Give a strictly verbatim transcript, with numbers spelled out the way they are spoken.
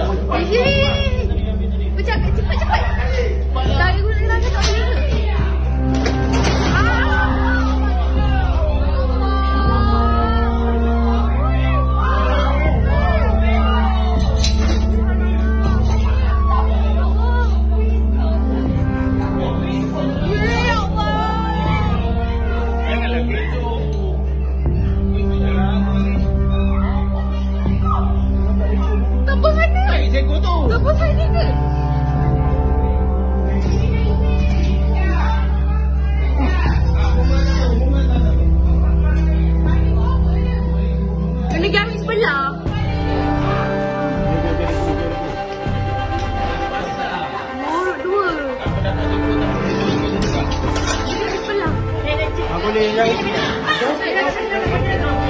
Bercakap cepat-cepat. Tarik gula rasa tak boleh ke? Apa saya ke? Kena garis sebelah. Mulut dua. Garis sebelah. Boleh garis.